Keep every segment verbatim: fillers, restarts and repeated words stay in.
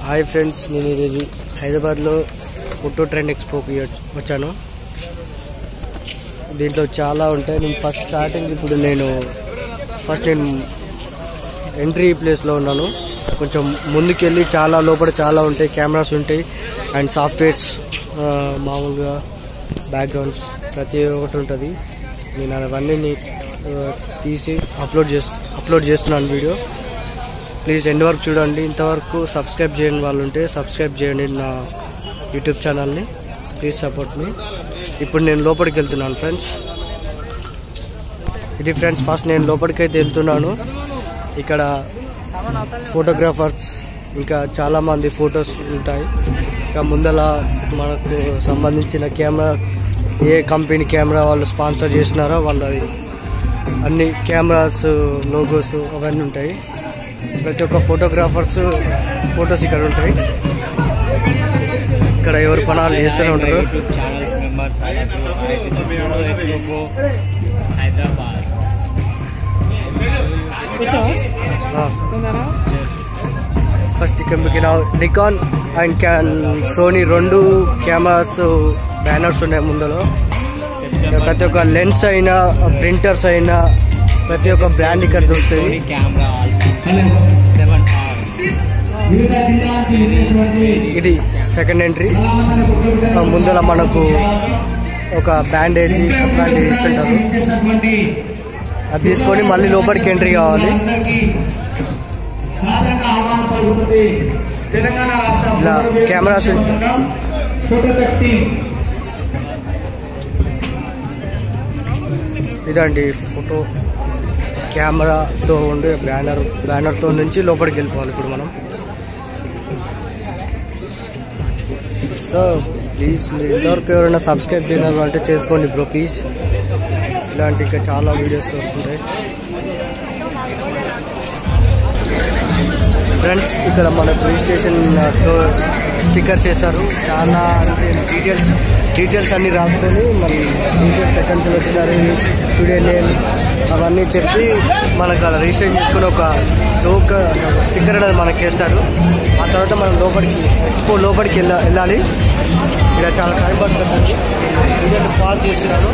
Hi friends, నేను ఈరోజు హైదరాబాద్లో ఫోటో ట్రెండ్ ఎక్స్పోకి వచ్చాను. దీంట్లో చాలా ఉంటాయి. నేను ఫస్ట్ స్టార్టింగ్ ఇప్పుడు నేను ఫస్ట్ నేను ఎంట్రీ ప్లేస్లో ఉన్నాను. కొంచెం ముందుకెళ్ళి చాలా లోపల చాలా ఉంటాయి, కెమెరాస్ ఉంటాయి అండ్ సాఫ్ట్వేర్స్, మామూలుగా బ్యాక్గ్రౌండ్స్ ప్రతి ఒక్కటి ఉంటుంది. నేను అవన్నీ తీసి అప్లోడ్ చేసి అప్లోడ్ చేస్తున్నాను వీడియో. ప్లీజ్ ఎండ్ వరకు చూడండి. ఇంతవరకు సబ్స్క్రైబ్ చేయని వాళ్ళు ఉంటే సబ్స్క్రైబ్ చేయండి నా యూట్యూబ్ ఛానల్ని. ప్లీజ్ సపోర్ట్ మీ. ఇప్పుడు నేను లోపలికి వెళ్తున్నాను ఫ్రెండ్స్. ఇది ఫ్రెండ్స్ ఫస్ట్ నేను లోపలికైతే వెళ్తున్నాను. ఇక్కడ ఫోటోగ్రాఫర్స్ ఇంకా చాలామంది ఫొటోస్ ఉంటాయి. ఇంకా ముందల మనకు సంబంధించిన కెమెరా ఏ కంపెనీ కెమెరా వాళ్ళు స్పాన్సర్ చేసినారో వాళ్ళది అన్ని కెమెరాస్ లోగోస్ అవన్నీ ఉంటాయి. ప్రతి ఒక్క ఫోటోగ్రాఫర్స్ ఫొటోస్ ఇక్కడ ఉంటాయి. ఇక్కడ ఎవరు పనాలు చేస్తూనే ఉంటారు. ఫస్ట్ ఇక్కడ మీకు నికాన్ అండ్ క్యాన్ సోనీ రెండు కెమెరాస్ బ్యానర్స్ ఉన్నాయి ముందులో. ప్రతి ఒక్క లెన్స్ అయినా ప్రింటర్స్ అయినా ప్రతి ఒక్క బ్రాండ్ ఇక్కడ దొరుకుతుంది. ఇది సెకండ్ ఎంట్రీ. ముందర మనకు ఒక బ్యాండేజ్ అట్లాంటివి ఇస్తుంటారు. అది తీసుకొని మళ్ళీ లోపలికి ఎంట్రీ కావాలి. ఇలా కెమెరాస్ ఇదండి ఫోటో కెమెరాతో ఉండే బ్యానర్ బ్యానర్తో నుంచి లోపలికి వెళ్ళిపోవాలి ఇప్పుడు మనం. సో ప్లీజ్ మీరు ఇంతవరకు ఎవరైనా సబ్స్క్రైబ్ చేయాలి అంటే చేసుకోండి బ్రో ప్లీజ్. ఇలాంటి ఇంకా చాలా వీడియోస్ వస్తుంటాయి ఫ్రెండ్స్. ఇక్కడ మన రిజిస్ట్రేషన్ స్టిక్కర్ చేస్తారు. చాలా అంటే డీటెయిల్స్ డీటెయిల్స్ అన్నీ రాసుకొని మరి డీటెయిల్స్ ఎక్కడి నుంచి వచ్చినారు, స్టూడియో నేమ్ అవన్నీ చెప్పి మనకు అలా రిజిస్ట్రేషన్ చేసుకుని ఒక టోక్ స్టిక్కర్ అనేది మనకి వేస్తారు. ఆ తర్వాత మనం లోపలికి ఎక్స్పో లోపలికి వెళ్ళా వెళ్ళాలి ఇలా చాలా టైం పడుతుంది. ఎందుకంటే పాస్ చేస్తున్నాను.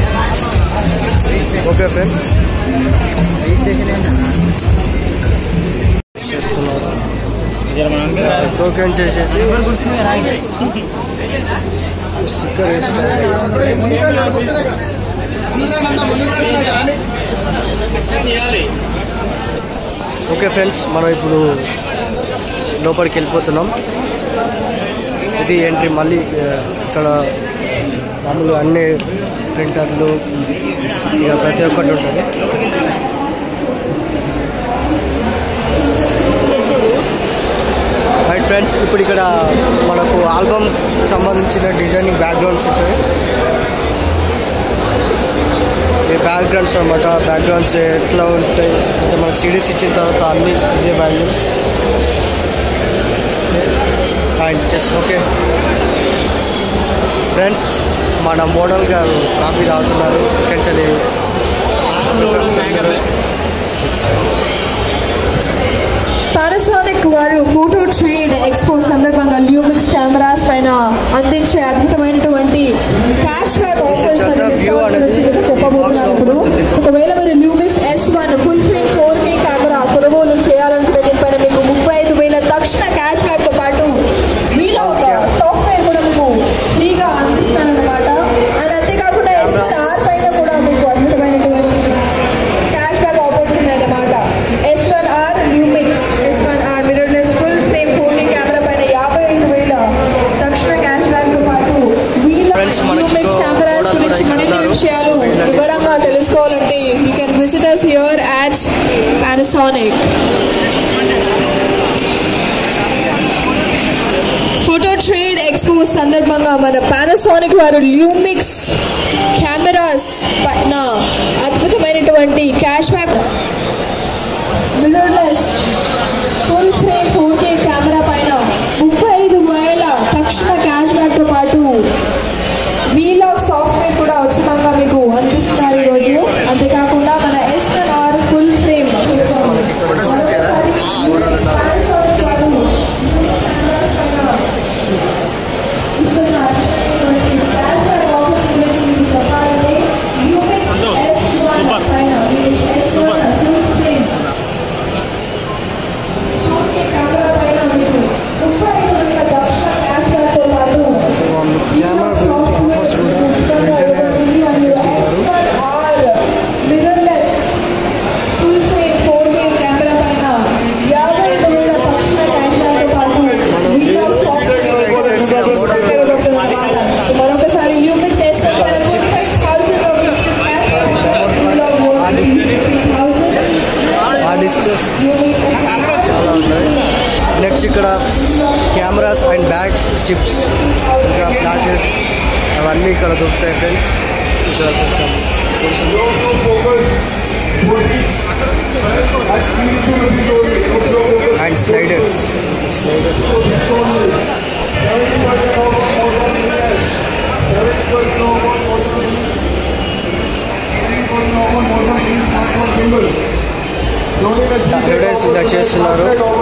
ఓకే ఫ్రెండ్స్, రిజిస్ట్రేషన్ చేస్తున్నారు. టోకెన్ చేసేసి స్టిక్కర్ వేస్తున్నారు. ఓకే ఫ్రెండ్స్, మనం ఇప్పుడు లోపలికి వెళ్ళిపోతున్నాం. ఇది ఎంట్రీ. మళ్ళీ ఇక్కడ మామూలుగా అన్ని ప్రింటర్లు ఇక ప్రతి ఒక్కటి ఉంటుంది. రైట్ ఫ్రెండ్స్, ఇప్పుడు ఇక్కడ మనకు ఆల్బమ్ సంబంధించిన డిజైనింగ్ బ్యాక్గ్రౌండ్స్ ఉంటాయి. ఈ బ్యాక్గ్రౌండ్స్ అన్నమాట. బ్యాక్గ్రౌండ్స్ ఎట్లా ఉంటాయి అంటే మనకు సిడీస్ ఇచ్చిన తర్వాత అన్ని ఇదే value and just okay friends. మన మోడల్ గారు కాఫీ తాగుతున్నారు. కొంచెం పానాసోనిక్ వారు ఫోటో ట్రేడ్ ఎక్స్పో సందర్భంగా ల్యూమిక్స్ కెమెరాస్ పైన అందించే అద్భుతమైనటువంటి క్యాష్ బ్యాక్ ఆఫర్స్ చెప్పబోతున్నారు. ఇప్పుడు ఒకవేళ మీరు Lumix S one full frame four K camera కొనుగోలు చేయాలనుకుంటే దీనిపైన మీకు ముప్పై ఐదు వేల తక్షణ క్యాష్ బ్యాక్ తో పాటు మీలో ఒక సాఫ్ట్వేర్ కూడా మీకు ఫ్రీగా అందిస్తారన్నమాట. అండ్ అంతేకాకుండా ఎస్ వన్ ఆర్ పైన కూడా మీకు అద్భుతమైనటువంటి క్యాష్ బ్యాక్ ఆఫర్స్ ఉన్నాయన్నమాట. S one R Lumix S one R mirrorless full frame four K camera పైన యాభై ఐదు వేల తక్షణ క్యాష్ బ్యాక్ తో పాటు ల్యూమిక్స్ కెమెరాస్ గురించి మరిన్ని విషయాలు వివరంగా తెలుసుకోవాలంటే you can visit us here at Panasonic. Photo trade expo సందర్భంగా మన పానాసోనిక్ వారు ల్యూమిక్స్ కెమెరాస్ పైన అద్భుతమైనటువంటి cash back mirrorless full frame four K camera పైన ముప్పై ఐదు వేల తక్షణ క్యాష్ బ్యాక్ తో పాటు వీలాగ్ సాఫ్ట్వేర్ కూడా ఉచితంగా మీకు అందిస్తున్నారు ఈరోజు. అంతేకాకుండా మన S one R full frame next ఇక్కడ కెమెరాస్ అండ్ బ్యాగ్స్, చిప్స్, ఇంకా ఫ్లాషెస్ అవన్నీ ఇక్కడ దొరుకుతాయి ఫ్రెండ్స్. ఇక్కడ కొంచెం అండ్ స్లైడర్స్ స్లైడర్స్ అడ్వర్టైజ్ ఇలా చేస్తున్నారు.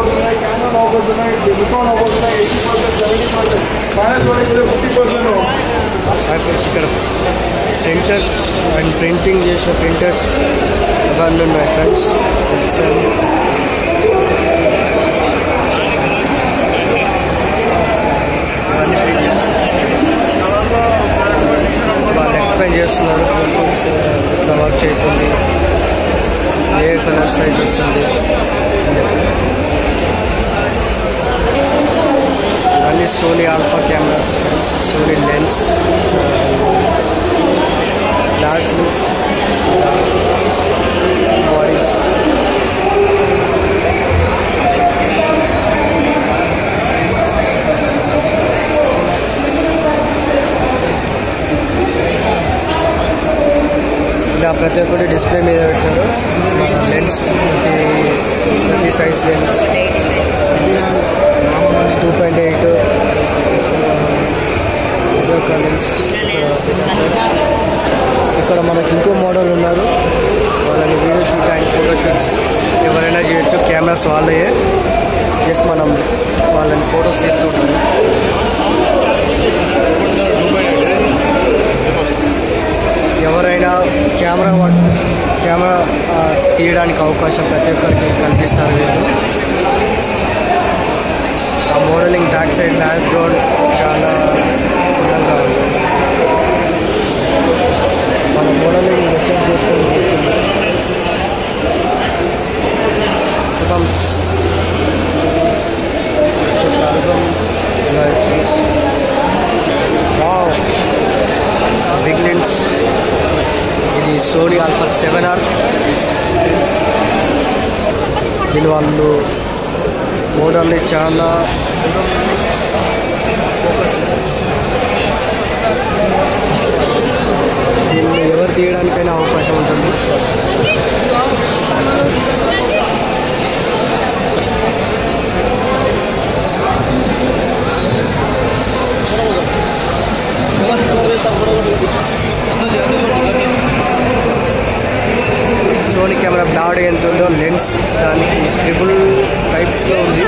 ఇక్కడ ప్రింటర్స్ అండ్ ప్రింటింగ్ చేసిన ప్రింటర్స్ ఇవన్నీ ఉన్నాయి ఫ్రెండ్స్. ఇవన్నీ ప్రింటర్స్ వాళ్ళు ఎక్స్ప్లెయిన్ చేస్తున్నారు. ఇట్లా వర్క్ అవుతుంది, ఏ కలర్ సైజ్ వస్తుంది. ఇవన్నీ Sony Alpha cameras friends, Sony lens, ఫ్లాష్లు, బాడీస్. ఇలా ప్రతి ఒక్కటి డిస్ప్లే మీద పెట్టారు. లెన్స్ ప్రతి ప్రతి size lens two point eight ఇదొక లెన్స్. ఇక్కడ మనకి ఇంకో మోడల్ ఉన్నారు, వాళ్ళని video shoot and photo shoots ఎవరైనా చేయొచ్చు. కెమెరాస్ వాళ్ళే, జస్ట్ మనం వాళ్ళని ఫొటోస్ తీస్తూ ఉంటాము. ఎవరైనా కెమెరా కెమెరా తీయడానికి అవకాశం ప్రతి ఒక్కరికి కల్పిస్తారు వీళ్ళు. ఆ మోడలింగ్ బ్యాక్ సైడ్ బ్యాక్గ్రౌండ్ చాలా అందంగా ఉంది. మన మోడలింగ్ రిసెట్ చేసుకొని బిగ్ లెన్స్. ఇది సోనీ ఆల్ఫా సెవెన్ ఆర్. దీని వాళ్ళు మోడల్ని చాలా ఫోకస్, దీన్ని ఎవరు తీయడానికైనా అవకాశం ఉంటుంది. సోనీ కెమెరా బ్లాడ్ ఎంత ఉందో లెన్స్ దానికి ట్రిపుల్ టైప్స్లో ఉంది.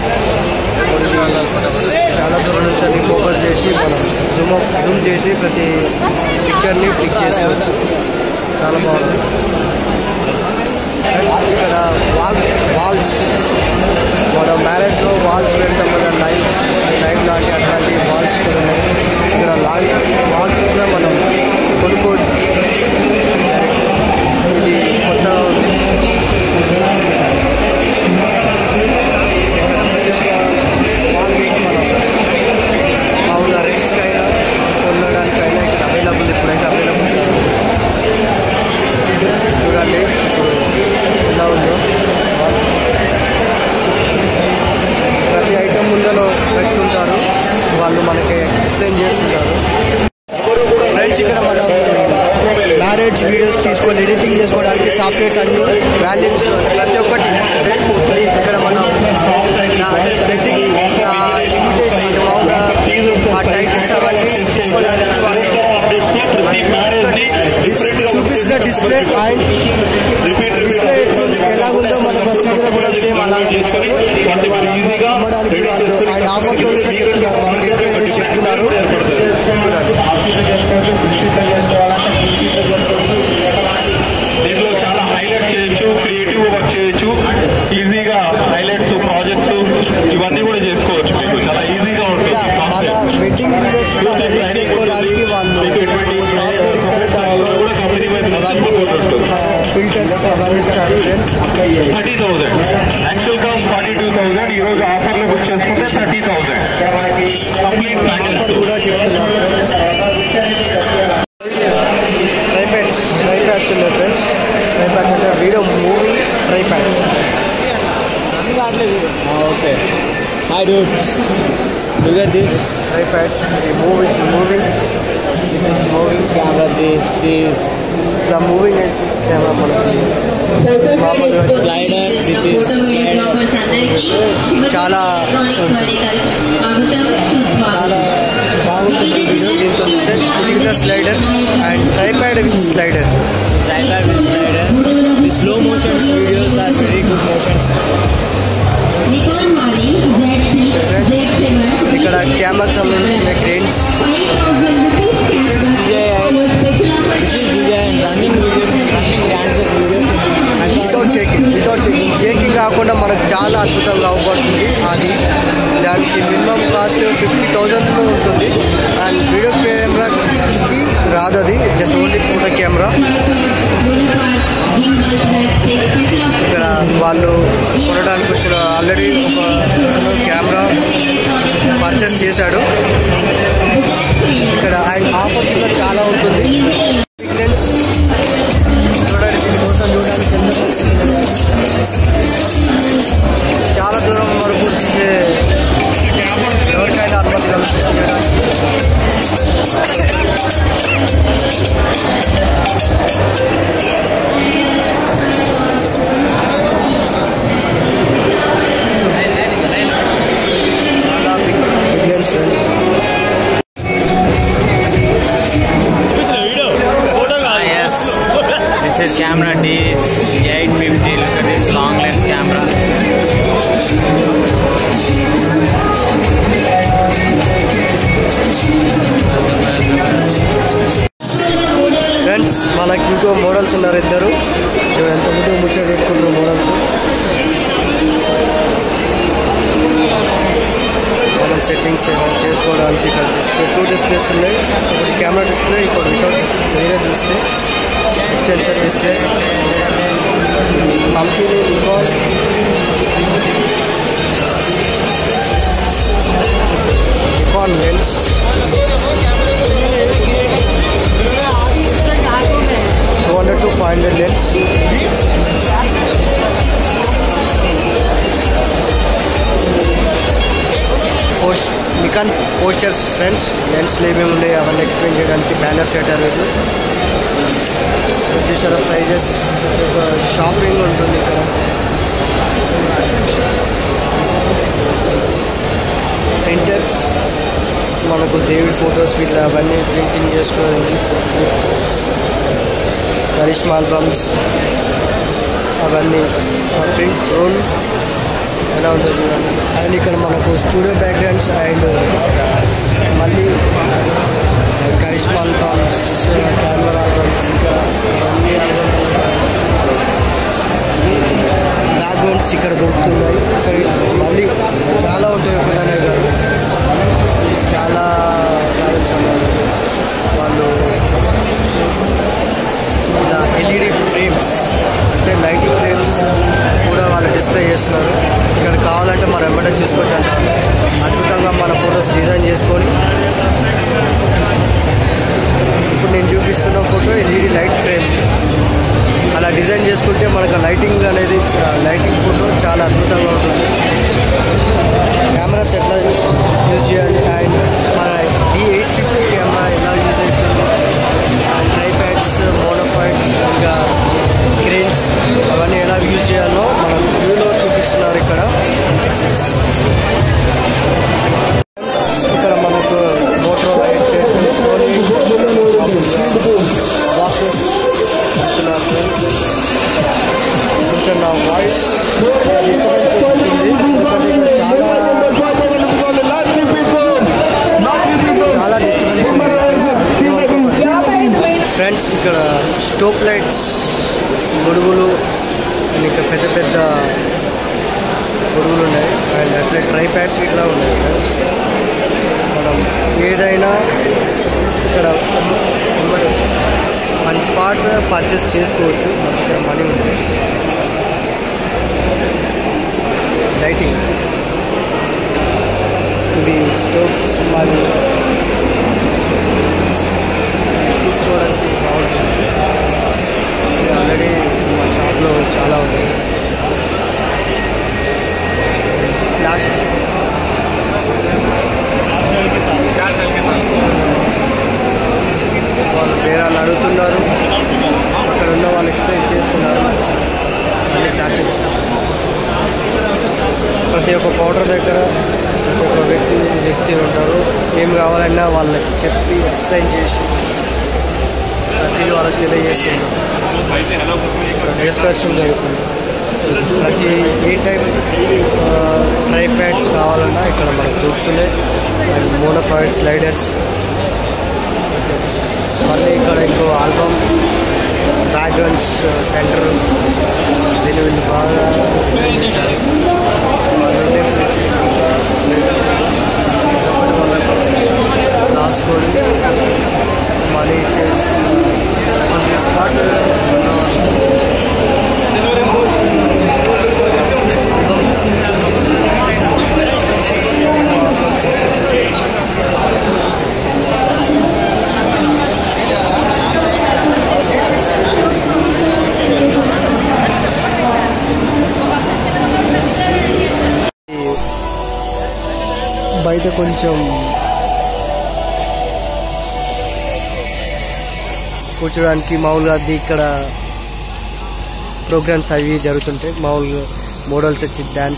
చాలా దూరం నుంచి అది ఫోకస్ చేసి మనం జూమ్ జూమ్ చేసి ప్రతి పిక్చర్ని క్లిక్ చేసుకోవచ్చు. చాలా బాగుంది. ఇక్కడ వాల్ వాల్స్ మన మ్యారేజ్లో వాల్స్ పెడతాం కదా, లైవ్ లైవ్ లాంటి అట్లాంటి వాల్స్ కూడా ఉన్నాయి. ఇక్కడ లాంగ్ వాల్స్ కూడా మనం కొనుక్కోవచ్చు. ఇది కొత్త మామూలుగా రేట్స్కైనా కొనడానికైనా ఇక్కడ అవైలబుల్, ఇప్పుడైతే అవైలబుల్ చూడండి ఎలా ఉందో. ప్రతి ఐటమ్ ముందలో పెట్టుకుంటారు వాళ్ళు, మనకి ఎక్స్ప్లెయిన్ చేస్తుంటారు. ఫ్రెండ్స్ ఇక్కడ మనం మ్యారేజ్ వీడియోస్ తీసుకొని ఎడిటింగ్ చేసుకోవడానికి సాఫ్ట్వేర్స్ అన్ని వాల్యూమ్స్ ప్రతి ఒక్కటి ఇక్కడ మనం ఎడిటింగ్ ఆ టైటిల్స్ అవన్నీ చూపిస్తున్న డిస్ప్లే అండ్ డిస్ప్లే ఎలాగుందో మనకు సీరియల్ కూడా సేమ్ అలాంటి అమ్మడానికి వాళ్ళు అండ్ ఆఫర్తో చెప్తున్నారు, మనకి చెప్తున్నారు. దీంట్లో చాలా హైలైట్ చేయొచ్చు, క్రియేటివ్ వర్క్ చేయొచ్చు, ఈజీగా హైలైట్స్ ప్రాజెక్ట్స్ ఇవన్నీ కూడా చేసుకోవచ్చు. మీకు చాలా ఈజీగా ఉంటుంది. వెడ్డింగ్ చేసుకోవడానికి వాళ్ళు ఫిల్టర్స్ అవన్నీ start thirty thousand actual cost forty two thousand ఈ రోజు ఆఫర్ లో బుక్ చేసుకుంటే థర్టీ థౌసండ్ కంప్లీట్ ప్యాకేజ్ కూడా చెప్తున్నారు. ట్రైప్యాడ్స్ ట్రైప్యాడ్స్ ఉన్నాయి ఫ్రెండ్స్. ట్రైప్యాడ్స్ అంటే video movie tripods. Okay Hi dude, look at this. Tripods, moving, moving. This is moving camera. This is The moving camera మనకి slider. This is slider. చాలా చాలా బాగుంటుంది వీడియో. దీంతో చూస్తే slider and tripod with slider. Tripod with slider. The slow motion videos are very good motions. ఇక్కడ కెమెరాకి సంబంధించిన cranes. This is D J I running videos, running dances videos. Without shaking without shaking shaking కాకుండా మనకు చాలా అద్భుతంగా అవపడుతుంది. అది దానికి minimum cost fifty థౌజండ్లో ఉంటుంది. అండ్ వీడియో కెమెరాకి రాదు, అది జస్ట్ ఓన్లీ ఫోటో కెమెరా. ఇక్కడ వాళ్ళు కొనడానికి వచ్చిన ఆల్రెడీ ఒక కెమెరా పర్చేస్ చేశాడు. ఇక్కడ అండ్ ఆఫర్ కూడా చాలా ఉంటుంది. ఫ్రెండ్స్ చూడండి, దీనికోసం చూడడానికి చాలా దూరం వరకు చూసే ఎవరికైనా అనుమతి కలుగుతుంది. This is camera D eight fifty. Look at this long lens camera. Friends మనకి ఇంకో మోడల్స్ ఉన్నారు ఇద్దరు. ఎంత ముందు ముచ్చట పెట్టుకుంటారు మోడల్స్. మనం సెట్టింగ్స్ చేసుకోవడానికి ఇక్కడ డిస్ప్లే టూ డిస్ప్లేస్ ఉన్నాయి. ఒకటి కెమెరా డిస్ప్లే, ఇంకోటి వితౌట్ డిస్ప్లే, వేరే display, extension display. Company Nikon Nikon lens two hundred to five hundred lens. Post Nikon posters friends. లెన్స్లు ఏమేమి ఉన్నాయి అవన్నీ ఎక్స్ప్లెయిన్ చేయడానికి బ్యానర్ సెటర్ వీళ్ళు చూసారా. ప్రైజెస్ షాపింగ్ ఉంటుంది ఇక్కడ. ప్రింటర్స్ మనకు దేవుడి ఫొటోస్కి ఇట్లా అవన్నీ ప్రింటింగ్ చేసుకోవాలి. కరిష్మా ఆల్బమ్స్ అవన్నీ ప్రింట్ రోల్స్ ఎలా ఉందో చూడండి. అండ్ ఇక్కడ మనకు స్టూడియో బ్యాక్గ్రౌండ్స్ అండ్ మళ్ళీ కరిష్మా ఆల్బమ్స్, కెమెరా ఆల్బమ్స్, ఇంకా అన్ని ఆల్బమ్స్ బ్యాక్గ్రౌండ్స్ ఇక్కడ దొరుకుతున్నాయి. ఇక్కడ మళ్ళీ చాలా ఉంటాయి, ఒకటనే కాదు చాలా వాళ్ళు ఇలా ఎల్ఈడి ఫ్రేమ్స్ అంటే లైటింగ్ ఫ్రేమ్స్ కూడా వాళ్ళు డిస్ప్లే చేస్తున్నారు. ఇక్కడ కావాలంటే మనం వెంబడే చూసుకోవచ్చు. అంట అద్భుతంగా మన ఫొటోస్ డిజైన్ చేసుకొని. ఇప్పుడు నేను చూపిస్తున్న ఫోటో ఎల్ఈడి లైట్ ఫ్రేమ్ అలా డిజైన్ చేసుకుంటే మనకు లైటింగ్ అనేది లైటింగ్ ఫోటో చాలా అద్భుతంగా ఉంటుంది. కెమెరాస్ ఎట్లా యూజ్ చేయాలి అండ్ మన డి ఎయిట్ ఫిఫ్టీ కెమెరా ఎలా యూజ్ అవుతుంది అండ్ ట్రైపాడ్స్, మోనోఫైడ్స్, ఇంకా క్రెయిన్స్ అవన్నీ ఎలా యూజ్ చేయాలో మనం వ్యూలో చూపిస్తున్నారు. ఇక్కడ ఇక్కడ మనకు మోటో హెడ్సెట్, సోనీ బాక్సెస్ ఇస్తున్నారు. కొంచెం నా వాయిస్ చాలా చాలా డిస్టర్బెన్స్ ఫ్రెండ్స్. ఇక్కడ స్టోప్ లైట్స్, గొడుగులు అండ్ ఇంకా పెద్ద పెద్ద గొడుగులు ఉన్నాయి అండ్ అట్లా ట్రై ప్యాడ్స్ ఇట్లా ఉన్నాయి ఫ్రెండ్స్. మనం ఏదైనా ఇక్కడ మన స్పాట్ పర్చేస్ చేసుకోవచ్చు. ఇక్కడ మనీ ఉంది. లైటింగ్ ఇది స్టోవ్స్ మళ్ళీ చూసుకోవడానికి బాగుంటుంది. ఆల్రెడీ మా షాప్లో చాలా ఉన్నాయి. ఫ్లాషెస్ ఒక్క కౌంటర్ దగ్గర ప్రతి ఒక్క వ్యక్తి వ్యక్తులు ఉంటారు. ఏం కావాలన్నా వాళ్ళకి చెప్పి ఎక్స్ప్లెయిన్ చేసి ప్రతి వాళ్ళకి తెలియజేస్తున్నారు. డిస్కషన్ జరుగుతుంది. ప్రతి ఏ టైప్ ట్రై ప్యాడ్స్ కావాలన్నా ఇక్కడ మనకు దొరుకుతున్నాయి. And monopod sliders. మళ్ళీ ఇక్కడ ఇంకో ఆల్బమ్ బ్యాక్గ్రౌండ్స్ సెంటర్ దీన్ని వీళ్ళు బాగా డిజైన్ చేశారు. వాళ్ళే రాసుకొని మనీ ఇచ్చేసి స్పాట్ బయట కొంచెం కూర్చోడానికి మామూలుగా అది ఇక్కడ ప్రోగ్రామ్స్ అవి జరుగుతుంటాయి. మామూలుగా మోడల్స్ వచ్చి డాన్స్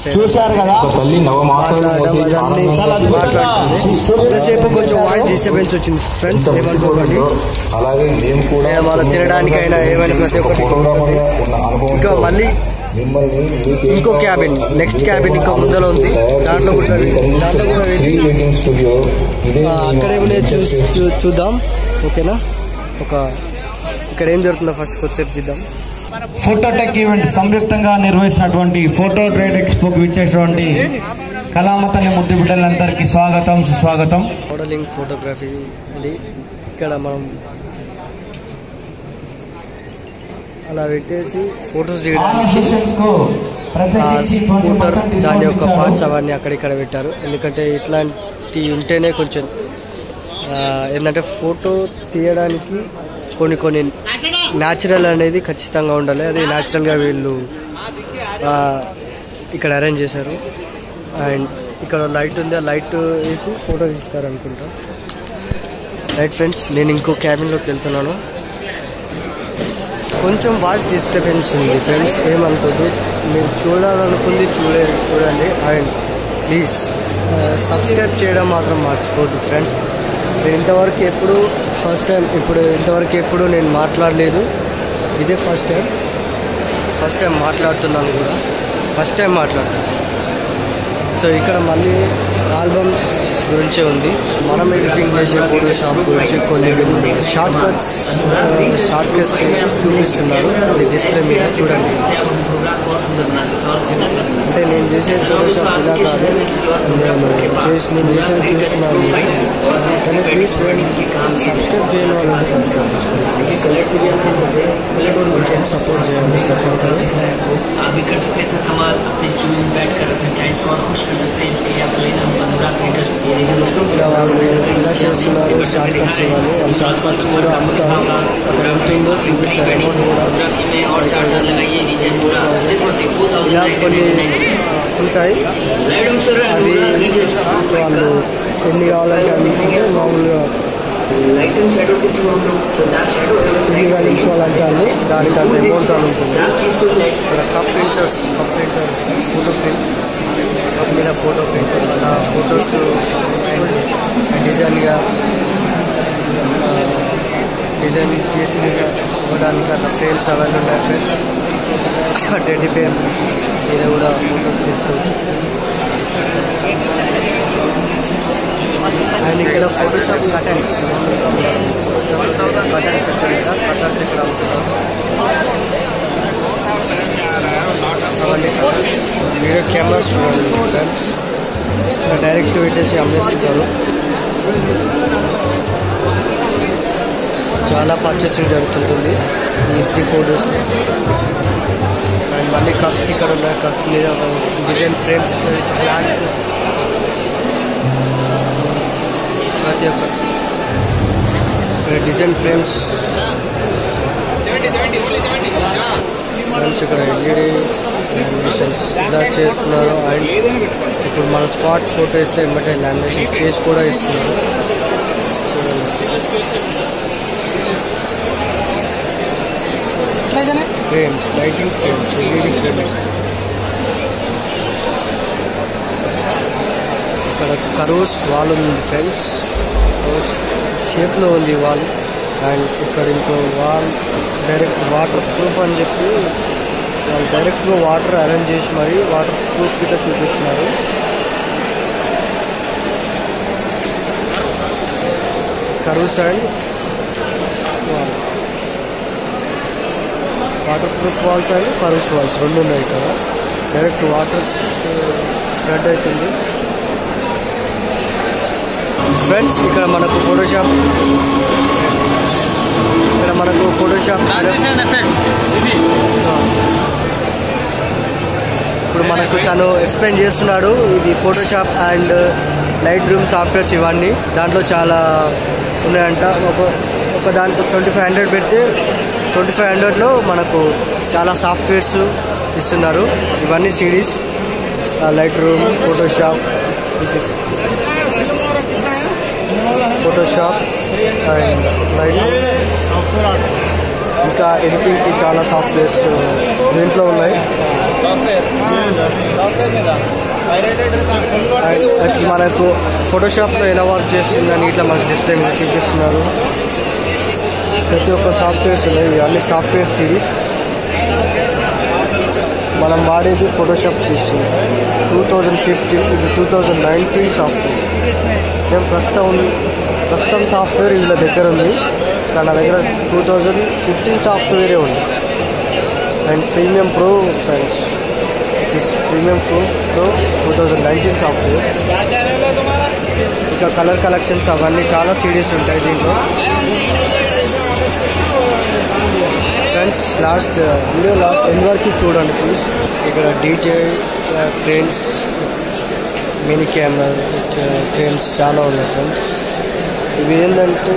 మాట్లాడుతుంది. కొంచెం వాయిస్ డిస్టర్బెన్స్ వచ్చింది ఫ్రెండ్స్, ఏమనుకోకండి. వాళ్ళ తినడానికైనా ఏమైనా ప్రతి ఒక్కటి. ఇంకా మళ్ళీ ఇంకో క్యాబిన్, నెక్స్ట్ క్యాబిన్ ఇంకా ముందర ఉంది. దాంట్లో కూడా దాంట్లో కూడా అక్కడేమో చూసి చూద్దాం. ఓకేనా? ఒక ఇక్కడ ఏం జరుగుతుందో ఫస్ట్ కొద్దిసేపు చూద్దాం. ఫోటోటెక్ ఈవెంట్ సంయుక్తంగా నిర్వహిస్తున్నటువంటి ఫోటో ట్రేడ్ ఎక్స్పోకి విచ్చేసినటువంటి కళామతల్లి ముద్దు బిడ్డలందరికీ స్వాగతం సుస్వాగతం. మోడలింగ్ ఫోటోగ్రఫీ అండి. ఇక్కడ మనం అలా పెట్టేసి ఫొటోస్ తీయడానికి దాని యొక్క పార్ట్స్ అవన్నీ అక్కడిక్కడ పెట్టారు. ఎందుకంటే ఇట్లాంటి ఉంటేనే కొంచెం ఏంటంటే ఫోటో తీయడానికి కొన్ని కొన్ని న్యాచురల్ అనేది ఖచ్చితంగా ఉండాలి. అది న్యాచురల్గా వీళ్ళు ఇక్కడ అరేంజ్ చేశారు. అండ్ ఇక్కడ లైట్ ఉంది, ఆ లైట్ వేసి ఫోటో తీస్తారు అనుకుంటా. రైట్ ఫ్రెండ్స్, నేను ఇంకో క్యాబిన్లోకి వెళ్తున్నాను. కొంచెం వాయిస్ డిస్టర్బెన్స్ ఉంది ఫ్రెండ్స్, ఏమనుకోద్దు. మీరు చూడాలనుకుంది చూడే చూడండి. అండ్ ప్లీజ్ సబ్స్క్రైబ్ చేయడం మాత్రం మర్చిపోద్దు ఫ్రెండ్స్. ఇంతవరకు ఎప్పుడు ఫస్ట్ టైం ఇప్పుడు ఇంతవరకు ఎప్పుడు నేను మాట్లాడలేదు. ఇదే ఫస్ట్ టైం ఫస్ట్ టైం మాట్లాడుతున్నాను కూడా. ఫస్ట్ టైం మాట్లాడుతున్నాను. సో ఇక్కడ మళ్ళీ ఆల్బమ్స్ గురించే ఉంది. మనం ఎడిటింగ్ చేసే ఫోటోషాప్ గురించి కొన్ని షార్ట్ కట్స్ షార్ట్ కట్స్ చేసి చూపిస్తున్నారు. అది డిస్ప్లే మీద చూడండి. అంటే నేను చేసే ఫోటోషాప్ ఇలా కాదు, నేను చేసి నేను చేసేది చూస్తున్నాను. కానీ ప్లీజ్ సబ్స్క్రైబ్ చేయని వాళ్ళంటే సబ్స్క్రైబ్ చేసుకోండి. కొంచెం సపోర్ట్ చేయండి ప్రతి ఒక్కరు. ఇలా వాళ్ళు ఇలా చేస్తున్నారు. షార్ట్ కట్స్ ఇవ్వాలి. వాళ్ళు షార్ట్ కట్స్ కూడా అమ్ముతారు. అక్కడ ఎంతుందో చూపిస్తారు. అమౌంట్ కూడా ఇలా కొన్ని ఉంటాయి. అవి వాళ్ళు ఎన్ని కావాలంటే అనుకుంటే మామూలుగా ఎన్ని వేయించుకోవాలంటే అన్ని దానికి అంత అమౌంట్ అనుకుంటుంది. ఇక్కడ cup printers cup printer photo prints cup మీద ఫోటో ప్రింట్ అలా ఫొటోస్ డిజైన్గా డిజైన్ చేసి ఇవ్వడానికి అట్లా ఫ్రేమ్స్ అవన్నీ ఉన్నాయి ఫ్రెండ్స్. టెడ్డీ బేర్ మీద కూడా ఫోటోస్ తీసుకోవచ్చు. అండ్ ఇక్కడ ఫోటోషాప్ కటన్స్ కటన్స్ ఇక్కడ కటన్స్ ఇక్కడ అవన్నీ వీడియో కెమెరాస్ చూడండి ఫ్రెండ్స్. డైరెక్ట్ పెట్టేసి అమ్మేస్తుంటారు. చాలా పర్చేసింగ్ జరుగుతుంటుంది ఈ త్రీ ఫోటోస్ని. అండ్ మళ్ళీ కప్స్ ఇక్కడ ఉన్నాయి. కప్స్ మీద డిజైన్ ఫ్రేమ్స్ ఫ్లాగ్స్ ప్రతి ఒక్కటి ఇక్కడ డిజైన్ ఫ్రేమ్స్ ఫ్రెండ్స్. ఇక్కడ ఎల్ఈడి లామినేషన్స్ ఇలా చేస్తున్నారు. అండ్ ఇప్పుడు మన స్పాట్ ఫోటో ఇస్తే ఏమంటే లామినేషన్ చేసి కూడా ఇస్తున్నారు. Frames lighting frames LED frames ఇక్కడ కరోస్ వాల్ ఉంది ఫ్రెండ్స్, కరోస్ షేప్లో ఉంది వాల్. అండ్ ఇక్కడ ఇంకో వాల్ డైరెక్ట్ వాటర్ ప్రూఫ్ అని చెప్పి వాళ్ళు డైరెక్ట్గా వాటర్ అరేంజ్ చేసి మరి వాటర్ ప్రూఫ్ గిట్లా చూపిస్తున్నారు. కరోస్ and wall, waterproof walls and కరోస్ వాల్స్ రెండు ఉన్నాయి ఇక్కడ. డైరెక్ట్ వాటర్ స్ప్రెడ్ అవుతుంది ఫ్రెండ్స్. ఇక్కడ మనకు ఫోటోషాప్ ఇక్కడ మనకు ఫోటోషాప్ ఇప్పుడు మనకు తను ఎక్స్ప్లెయిన్ చేస్తున్నాడు. ఇది Photoshop and Lightroom softwares ఇవన్నీ దాంట్లో చాలా ఉన్నాయంట. ఒక ఒక దాంట్లో ట్వంటీ ఫైవ్ హండ్రెడ్ పెడితే ట్వంటీ ఫైవ్ హండ్రెడ్లో మనకు చాలా సాఫ్ట్వేర్స్ ఇస్తున్నారు. ఇవన్నీ series Lightroom, Photoshop, Photoshop and light ఇంకా ఎడిటింగ్కి చాలా సాఫ్ట్వేర్స్ దీంట్లో ఉన్నాయి. మనకు ఫోటోషాప్లో ఎలా వర్క్ చేస్తుందని ఇట్లా మనకు డిస్ప్లే మీద చూపిస్తున్నారు. ప్రతి ఒక్క సాఫ్ట్వేర్స్ ఉన్నాయి, ఇవన్నీ సాఫ్ట్వేర్ సిరీస్. మనం వాడేది Photoshop system two thousand fifteen, ఇది two thousand nineteen software. Same ప్రస్తుతం ప్రస్తుతం సాఫ్ట్వేర్ వీళ్ళ దగ్గర ఉంది, కానీ నా దగ్గర టూ థౌజండ్ ఫిఫ్టీన్ సాఫ్ట్వేరే ఉంది. And premium pro friends, this is premium pro pro two thousand nineteen software. ఇంకా కలర్ కలెక్షన్స్ అవన్నీ చాలా సిరీస్ ఉంటాయి దీంట్లో friends. Last video last end వరకు చూడండి ప్లీజ్. ఇక్కడ DJ trains, mini camera trains చాలా ఉన్నాయి ఫ్రెండ్స్. ఇవి ఏంటంటే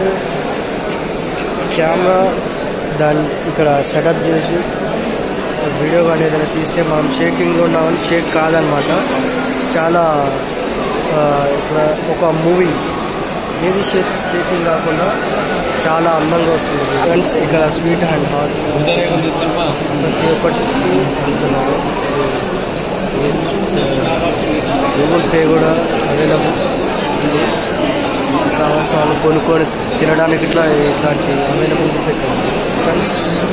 కెమెరా దాన్ని ఇక్కడ సెటప్ చేసి వీడియో కానీ ఏదైనా తీస్తే మనం షేకింగ్లో ఉన్నామని షేక్ కాదనమాట. చాలా ఇట్లా ఒక మూవీ ఏది షేక్ షేకింగ్ కాకుండా చాలా అందంగా వస్తుంది ఫ్రెండ్స్. ఇక్కడ స్వీట్ అండ్ హాట్ ప్రతి ఒక్కటి అంటున్నారు. గూగుల్ పే కూడా అవైలబుల్ ఉంది. కావాల్సిన వాళ్ళు కొనుక్కొని తినడానికి ఇట్లా ఇట్లాంటి అవైలబుల్ పెట్టారు ఫ్రెండ్స్.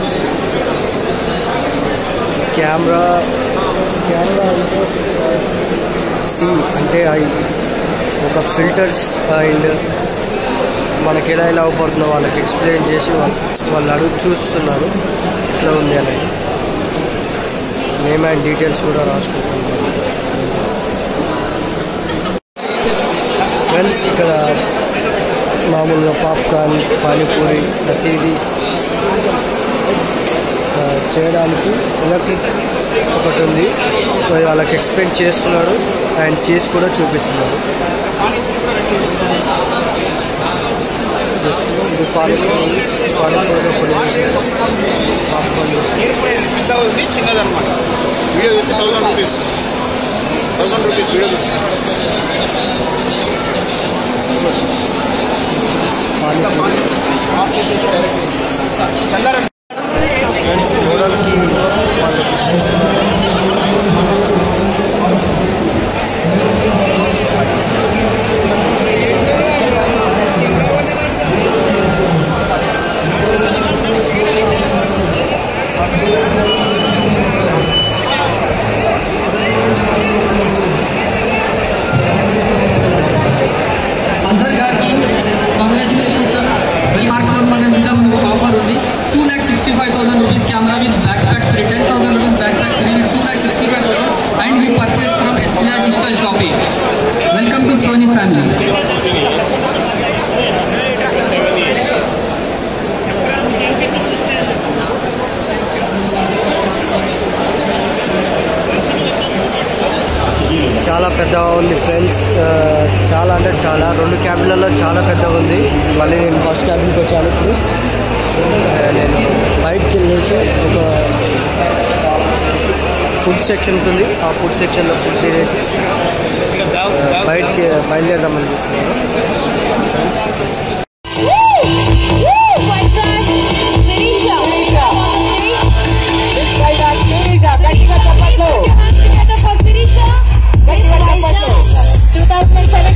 కెమెరా కెమెరా అంటే సి అంటే ఐ ఒక ఫిల్టర్స్ అండ్ మనకి ఎలా ఎలా అవపడుతుందో వాళ్ళకి ఎక్స్ప్లెయిన్ చేసి వాళ్ళు వాళ్ళు అడుగు చూస్తున్నారు ఇట్లా ఉంది అనేది. నేమ్ అండ్ డీటెయిల్స్ కూడా రాసుకుంటున్నారు ఫ్రెండ్స్. ఇక్కడ మామూలుగా పాప్కార్న్, పానీపూరి ప్రతిదీ చేయడానికి ఎలక్ట్రిక్ ఒకటి ఉంది, వాళ్ళకి ఎక్స్ప్లెయిన్ చేస్తున్నాడు అండ్ చేసి కూడా చూపిస్తున్నాడు. జస్ట్ ఇది పానీపూరి పానీపూరి ఒకటి పాప్కార్న్ చిన్నదన్నమాట. వీడియో చూస్తే thousand rupees thousand rupees video చూస్తే ఫ్రెండ్స్ మోడల్కి వాళ్ళకి చాలా పెద్దగా ఉంది ఫ్రెండ్స్. చాలా అంటే చాలా రెండు క్యాబిన్లలో చాలా పెద్దగా ఉంది. మళ్ళీ నేను ఫస్ట్ క్యాబిన్కి వచ్చాను. ఇప్పుడు నేను బయటకి వెళ్ళేసి ఒక ఫుడ్ సెక్షన్ ఉంటుంది, ఆ ఫుడ్ సెక్షన్లో ఫుడ్ తినేసి బయటికి బయలుదేరదామని చూస్తున్నాను two thousand seven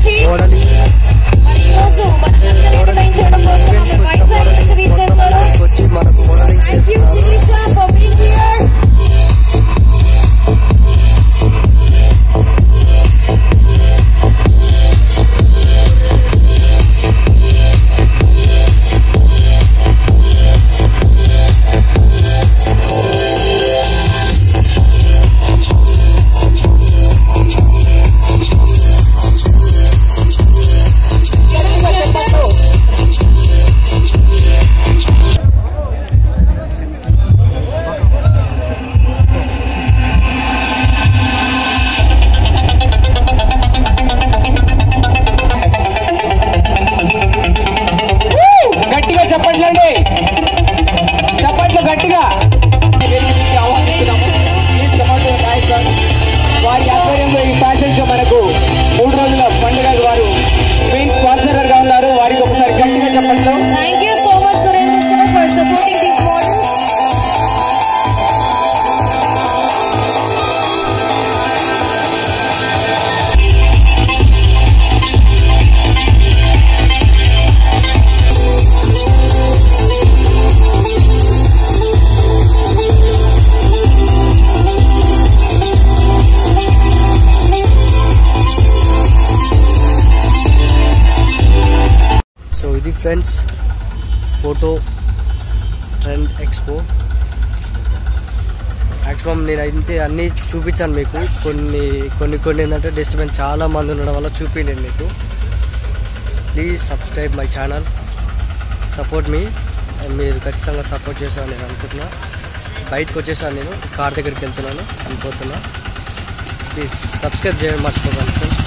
friends photo trend expo. Maximum నేను అయితే అన్నీ చూపించాను మీకు. కొన్ని కొన్ని కొన్ని ఏంటంటే డిస్టర్బెన్స్ చాలా మంది ఉండడం వల్ల చూపించండి మీకు. Please subscribe my channel, support me. మీరు ఖచ్చితంగా సపోర్ట్ చేస్తాను నేను అనుకుంటున్నా. బయటకు వచ్చేసాను, నేను కార్ దగ్గరికి వెళ్తున్నాను అనుకుంటున్నా. ప్లీజ్ సబ్స్క్రైబ్ చేయడం మర్చిపోకండి ఫ్రెండ్స్.